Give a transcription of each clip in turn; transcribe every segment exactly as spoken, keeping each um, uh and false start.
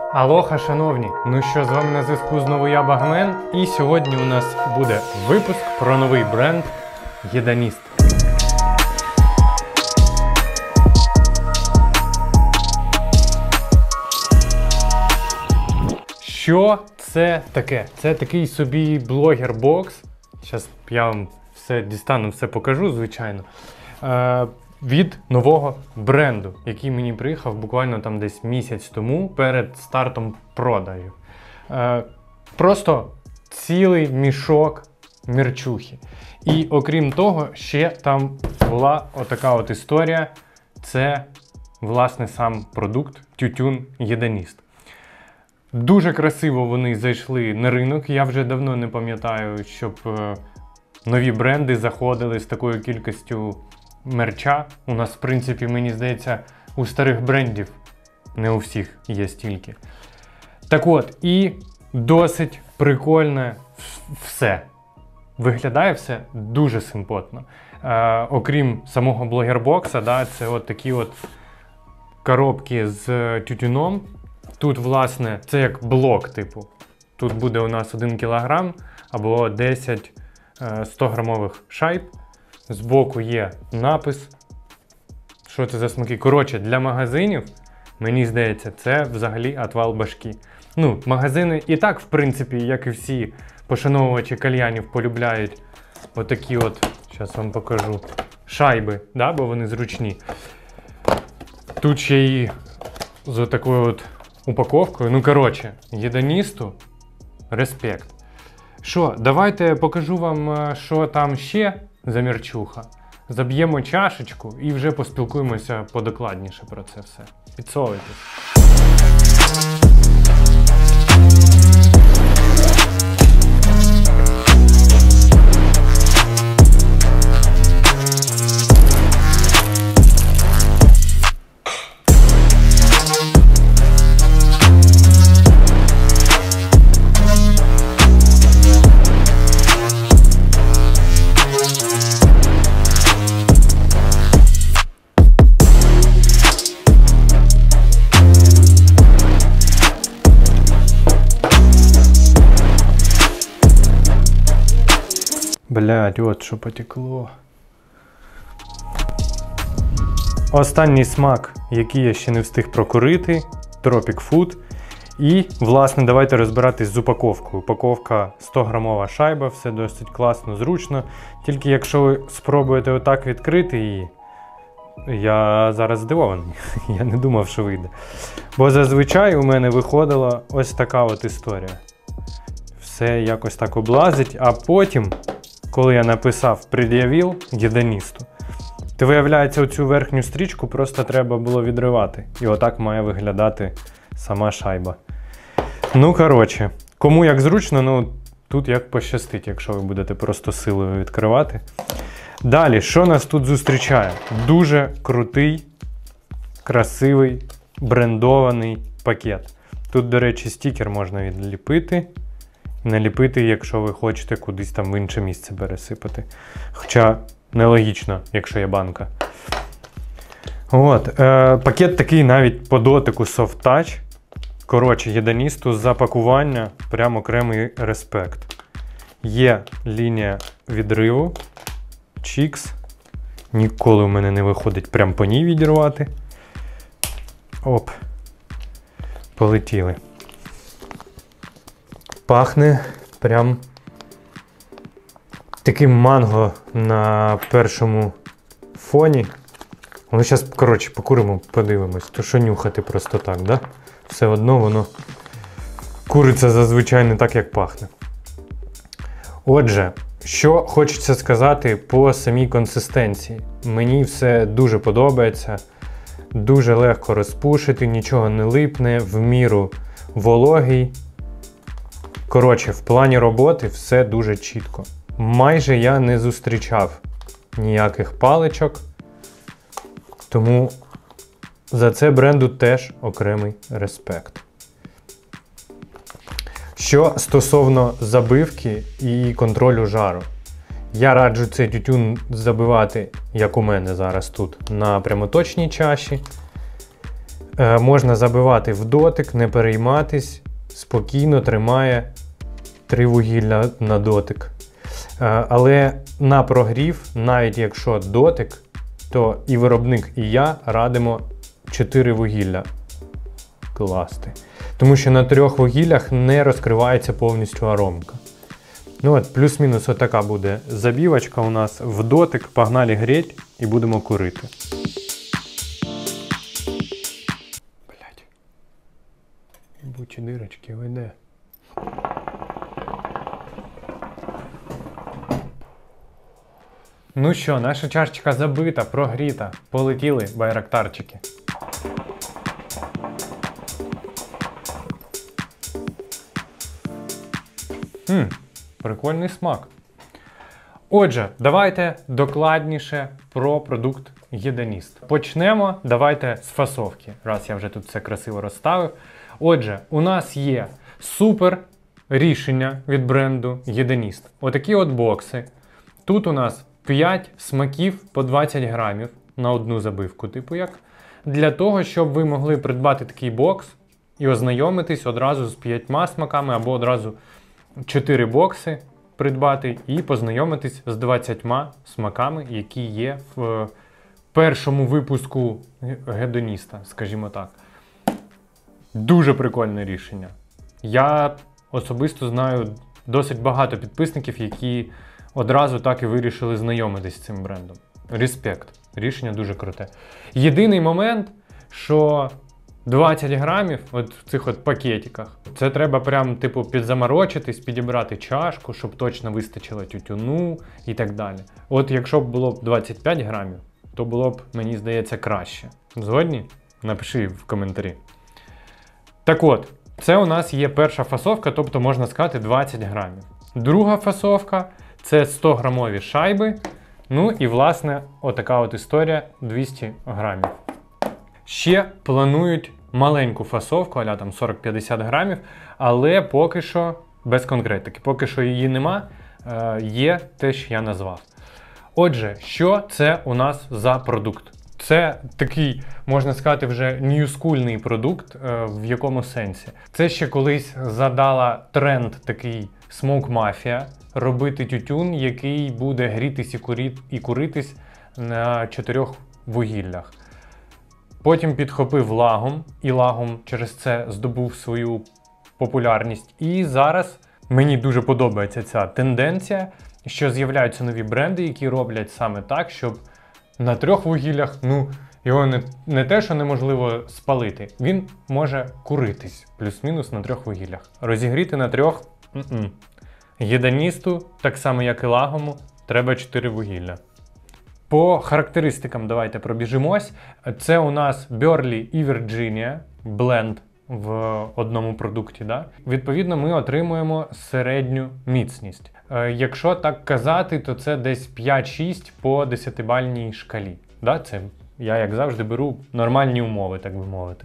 Алоха, шановні! Ну що, з вами на зв'язку знову я, Багмен, і сьогодні у нас буде випуск про новий бренд Hedonist. Що це таке? Це такий собі блогер-бокс. Зараз я вам все дістану, все покажу, звичайно. Е, від нового бренду, який мені приїхав буквально там десь місяць тому перед стартом продажів. Е, просто цілий мішок мерчухи. І окрім того, ще там була отака от історія. Це, власне, сам продукт тютюн Hedonist. Дуже красиво вони зайшли на ринок. Я вже давно не пам'ятаю, щоб е, нові бренди заходили з такою кількістю мерча. У нас, в принципі, мені здається, у старих брендів не у всіх є стільки. Так от, і досить прикольне все. Виглядає все дуже симпотно. Е, окрім самого блогер-бокса, да, це от такі от коробки з тютюном. Тут, власне, це як блок, типу. Тут буде у нас один кілограм або десять сто грамових шайб. Збоку є напис. Що це за смаки? Коротше, для магазинів, мені здається, це взагалі отвал башки. Ну, магазини і так, в принципі, як і всі пошановувачі кальянів, полюбляють отакі от, зараз вам покажу, шайби, да, бо вони зручні. Тут ще і з отакою от упаковкою. Ну, коротше, Hedonistу респект. Що, давайте покажу вам, що там ще за мерчуха. Заб'ємо чашечку і вже поспілкуємося подокладніше про це все. Підсовуйтесь. Блядь, от що потекло. Останній смак, який я ще не встиг прокурити, Tropic Food. І, власне, давайте розбиратись з упаковкою. Упаковка сто грамова шайба, все досить класно, зручно. Тільки якщо ви спробуєте отак відкрити її, я зараз здивований. Я не думав, що вийде. Бо зазвичай у мене виходила ось така от історія. Все якось так облазить, а потім, коли я написав «пред'явив Hedonistу», то виявляється, оцю верхню стрічку просто треба було відривати. І отак має виглядати сама шайба. Ну, коротше, кому як зручно, ну тут як пощастить, якщо ви будете просто силою відкривати. Далі, що нас тут зустрічає? Дуже крутий, красивий, брендований пакет. Тут, до речі, стікер можна відліпити. Наліпити, якщо ви хочете кудись там в інше місце пересипати. Хоча нелогічно, якщо є банка. От, е, пакет такий навіть по дотику soft touch. Коротше, Hedonistу з запакування прям окремий респект. Є лінія відриву. Чікс. Ніколи в мене не виходить прям по ній відірвати. Оп. Полетіли. Пахне прям таким манго на першому фоні. Ну, зараз, коротше, покуримо, подивимось. То що нюхати просто так, да? Все одно воно куриться зазвичай не так, як пахне. Отже, що хочеться сказати по самій консистенції. Мені все дуже подобається. Дуже легко розпушити, нічого не липне, в міру вологий. Коротше, в плані роботи все дуже чітко. Майже я не зустрічав ніяких паличок, тому за це бренду теж окремий респект. Що стосовно забивки і контролю жару. Я раджу цей тютюн забивати, як у мене зараз тут, на прямоточній чаші. Е, можна забивати в дотик, не перейматись, спокійно тримає три вугілля на дотик. Е, але на прогрів, навіть якщо дотик, то і виробник, і я радимо чотири вугілля класти. Тому що на трьох вугіллях не розкривається повністю аромка. Ну от, плюс-мінус отака буде забівочка у нас в дотик, погнали греть і будемо курити. Блять. Бучі дирочки, ви де? Ну що, наша чашечка забита, прогріта. Полетіли байрактарчики. Хм, прикольний смак. Отже, давайте докладніше про продукт Гедоніст. Почнемо, давайте з фасовки, раз я вже тут все красиво розставив. Отже, у нас є супер рішення від бренду Гедоніст. Отакі от бокси. Тут у нас п'ять смаків по двадцять грамів на одну забивку, типу як. Для того, щоб ви могли придбати такий бокс і ознайомитись одразу з п'ятьма смаками, або одразу чотири бокси придбати і познайомитись з двадцятьма смаками, які є в першому випуску Гедоніста, скажімо так. Дуже прикольне рішення. Я особисто знаю досить багато підписників, які одразу так і вирішили знайомитись з цим брендом. Респект. Рішення дуже круте. Єдиний момент, що двадцять грамів от в цих от пакетиках, це треба прям типу підзаморочитись, підібрати чашку, щоб точно вистачило тютюну і так далі. От якщо б було б двадцять п'ять грамів, то було б, мені здається, краще. Згодні? Напиши в коментарі. Так от, це у нас є перша фасовка, тобто можна сказати двадцять грамів. Друга фасовка – це сто грамові шайби. Ну і, власне, отака от історія двісті грамів. Ще планують маленьку фасовку, аля там сорок-п'ятдесят грамів, але поки що без конкретики. Поки що її нема, є те, що я назвав. Отже, що це у нас за продукт? Це такий, можна сказати, вже ньюскульний продукт. В якому сенсі? Це ще колись задала тренд такий Smoke Mafia, робити тютюн, який буде грітись і, курі... і куритись на чотирьох вугіллях. Потім підхопив лагом, і лагом через це здобув свою популярність. І зараз мені дуже подобається ця тенденція, що з'являються нові бренди, які роблять саме так, щоб на трьох вугіллях, ну, його не, не те, що неможливо спалити, він може куритись, плюс-мінус на трьох вугіллях. Розігріти на трьох – м-м. Гедоністу, так само як і лагому, треба чотири вугілля. По характеристикам давайте пробіжимось. Це у нас Burley і Virginia, бленд в одному продукті. Да? Відповідно, ми отримуємо середню міцність. Е, якщо так казати, то це десь п'ять-шість по десятибальній шкалі. Да? Це я, як завжди, беру нормальні умови, так би мовити.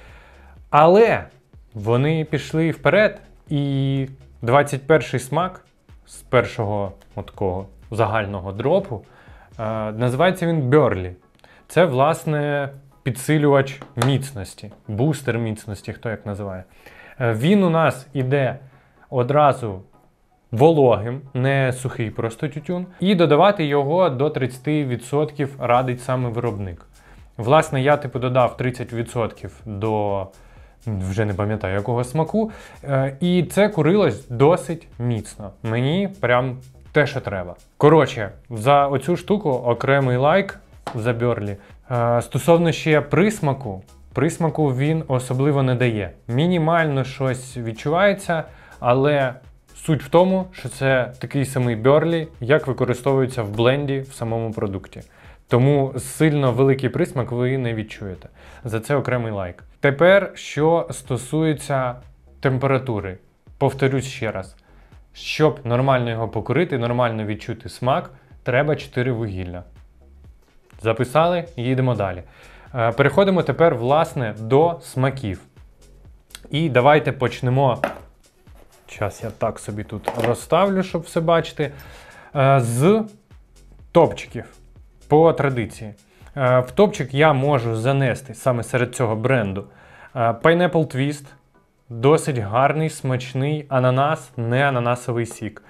Але вони пішли вперед, і двадцять перший смак з першого такого загального дропу, е, називається він Burley. Це, власне, підсилювач міцності, бустер міцності, хто як називає. Е, він у нас іде одразу вологим, не сухий просто тютюн, і додавати його до тридцять відсотків радить саме виробник. Власне, я типу додав тридцять відсотків до, вже не пам'ятаю якого смаку, е, і це курилось досить міцно. Мені прям те, що треба. Коротше, за оцю штуку окремий лайк за Burley. Е, стосовно ще присмаку, присмаку він особливо не дає. Мінімально щось відчувається, але суть в тому, що це такий самий Burley, як використовується в бленді в самому продукті. Тому сильно великий присмак ви не відчуєте. За це окремий лайк. Тепер, що стосується температури. Повторюсь ще раз. Щоб нормально його покурити, нормально відчути смак, треба чотири вугілля. Записали? Їдемо далі. Переходимо тепер, власне, до смаків. І давайте почнемо. Зараз я так собі тут розставлю, щоб все бачити. З топчиків. По традиції. В топчик я можу занести саме серед цього бренду Pineapple Twist. Досить гарний, смачний ананас, не ананасовий сік.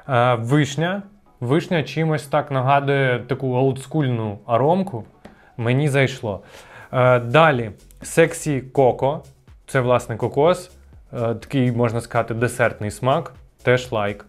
Вишня. Вишня чимось так нагадує таку олдскульну аромку. Мені зайшло. Далі Sexy Coco. Це, власне, кокос. Такий, можна сказати, десертний смак. Теж лайк.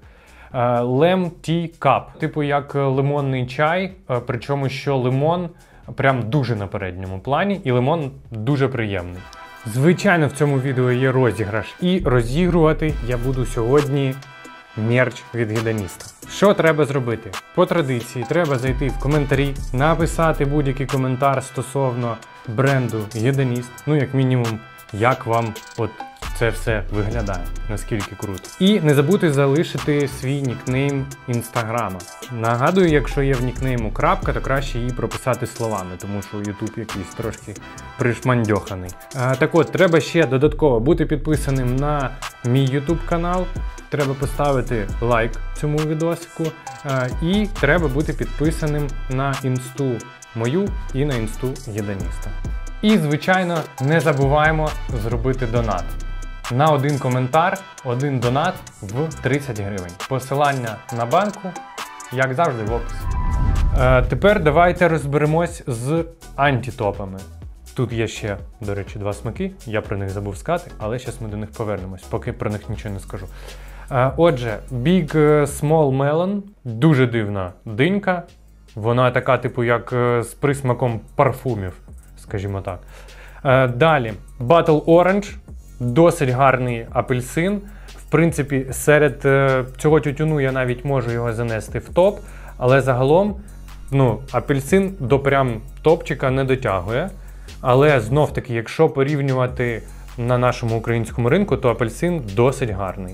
Lem Tea Cup. Типу як лимонний чай, причому що лимон прям дуже на передньому плані і лимон дуже приємний. Звичайно, в цьому відео є розіграш. І розігрувати я буду сьогодні мерч від Гедоніста. Що треба зробити? По традиції треба зайти в коментарі, написати будь-який коментар стосовно бренду Гедоніст. Ну, як мінімум, як вам от це все виглядає, наскільки круто. І не забудьте залишити свій нікнейм інстаграма. Нагадую, якщо є в нікнейму крапка, то краще її прописати словами, тому що YouTube якийсь трошки пришмандьоханий. А, так от, треба ще додатково бути підписаним на мій YouTube канал, треба поставити лайк цьому відосику, а, і треба бути підписаним на інсту мою і на інсту Гедоніста. І, звичайно, не забуваємо зробити донат. На один коментар, один донат в тридцять гривень. Посилання на банку, як завжди, в описі. Е, тепер давайте розберемось з антитопами. Тут є ще, до речі, два смаки, я про них забув сказати, але зараз ми до них повернемось, поки про них нічого не скажу. Е, отже, Big Small Melon, дуже дивна динька. Вона така, типу, як з присмаком парфумів, скажімо так. Е, далі, Battle Orange. Досить гарний апельсин. В принципі, серед е, цього тютюну я навіть можу його занести в топ, але загалом, ну, апельсин до прям топчика не дотягує. Але знов-таки, якщо порівнювати на нашому українському ринку, то апельсин досить гарний.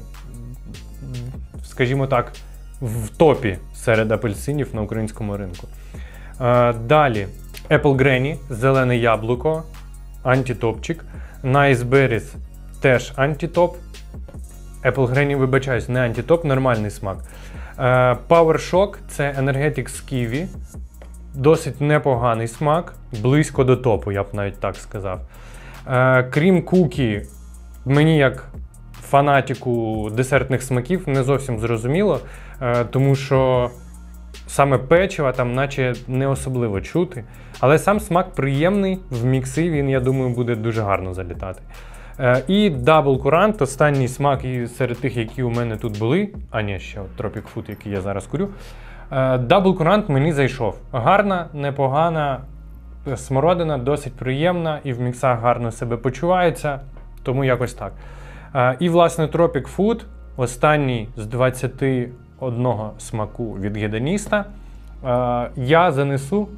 Скажімо так, в топі серед апельсинів на українському ринку. Е, далі, Apple Granny, зелене яблуко, антитопчик. Nice Berries. Теж антитоп. Apple Granny, вибачаюсь, не антитоп, нормальний смак. Uh, Power Shock – це Energetics Kiwi. Досить непоганий смак, близько до топу, я б навіть так сказав. Uh, Cream Cookie мені як фанатику десертних смаків не зовсім зрозуміло, uh, тому що саме печива там наче не особливо чути. Але сам смак приємний, в мікси він, я думаю, буде дуже гарно залітати. Е, і Double Currant, останній смак серед тих, які у мене тут були, а ні, ще от Tropic Food, який я зараз курю. Е, Double Currant мені зайшов. Гарна, непогана смородина, досить приємна і в міксах гарно себе почувається, тому якось так. Е, і, власне, Tropic Food, останній з двадцяти одного смаку від Гедоніста, е, я занесу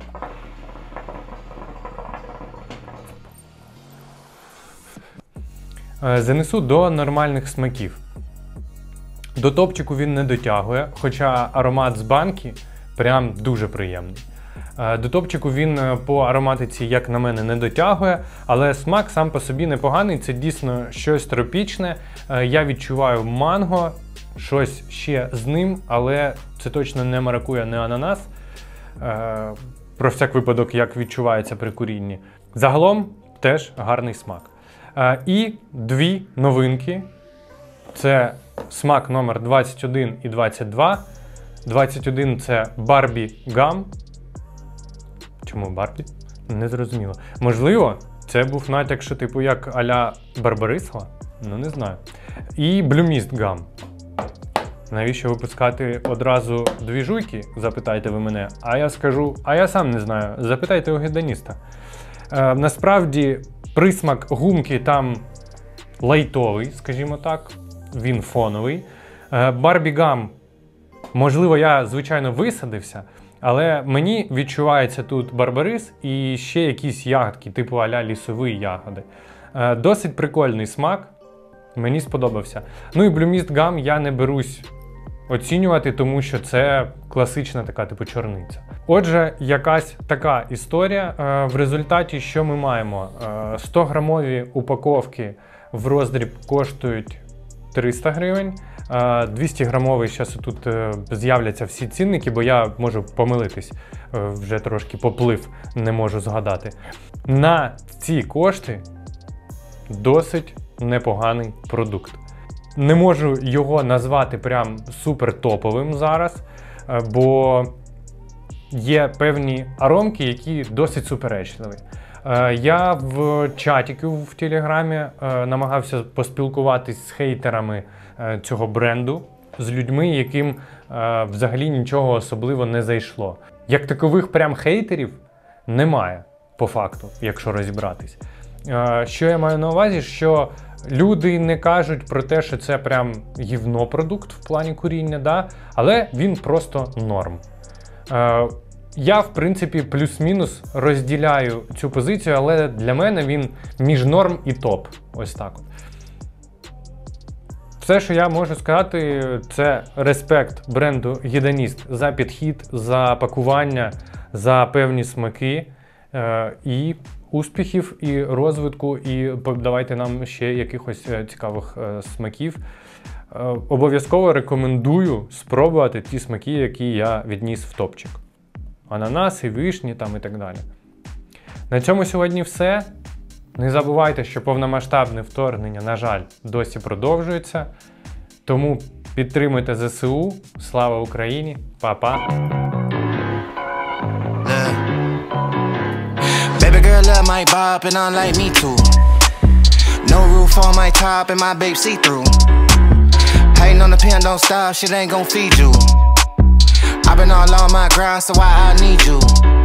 Занесу до нормальних смаків. До топчику він не дотягує, хоча аромат з банки прям дуже приємний. До топчику він по ароматиці, як на мене, не дотягує, але смак сам по собі непоганий, це дійсно щось тропічне. Я відчуваю манго, щось ще з ним, але це точно не маракуя, не ананас. Про всяк випадок, як відчувається при курінні. Загалом теж гарний смак. І дві новинки. Це смак номер двадцять один і двадцять два. двадцять один – це Barbie Gum. Чому Барбі? Не зрозуміло. Можливо, це був натяк, що типу як а-ля Барбарисова? Ну, не знаю. І Blue Mist Gum. Навіщо випускати одразу дві жуйки? Запитайте ви мене. А я скажу, а я сам не знаю. Запитайте у Гедоніста. Е, насправді, присмак гумки там лайтовий, скажімо так. Він фоновий. Barbie Gum, можливо, я, звичайно, висадився, але мені відчувається тут барбарис і ще якісь ягодки, типу а-ля лісові ягоди. Досить прикольний смак, мені сподобався. Ну і Blue Mist Gum я не берусь оцінювати, тому що це класична така типу чорниця. Отже, якась така історія. В результаті що ми маємо? сто грамові упаковки в роздріб коштують триста гривень. двісті грамовий, зараз тут з'являться всі цінники, бо я можу помилитись, вже трошки поплив, не можу згадати. На ці кошти досить непоганий продукт. Не можу його назвати прям супер топовим зараз, бо є певні аромки, які досить суперечливі. Я в чатіку в Телеграмі намагався поспілкуватись з хейтерами цього бренду, з людьми, яким взагалі нічого особливо не зайшло. Як такових прям хейтерів немає, по факту, якщо розібратись. Що я маю на увазі, що люди не кажуть про те, що це прям гівно продукт в плані куріння, да? Але він просто норм. Я, в принципі, плюс-мінус розділяю цю позицію, але для мене він між норм і топ. Ось так от. Все, що я можу сказати, це респект бренду Hedonist за підхід, за пакування, за певні смаки е і успіхів, і розвитку, і давайте нам ще якихось цікавих е смаків. Е обов'язково рекомендую спробувати ті смаки, які я відніс в топчик. Ананаси, вишні там і так далі. На цьому сьогодні все. Не забувайте, що повномасштабне вторгнення, на жаль, досі продовжується. Тому підтримуйте зе се у. Слава Україні! Па-па! Baby girl love my bop and I like me too. No roof on my top and my babe see through. Hating on the pen, don't stop, shit ain't gon' feed you. I've been all on my grind, so why I need you?